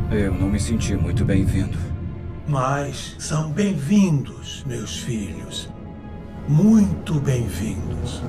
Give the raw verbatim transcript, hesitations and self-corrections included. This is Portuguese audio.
Eu não me senti muito bem-vindo. Mas são bem-vindos, meus filhos. Muito bem-vindos.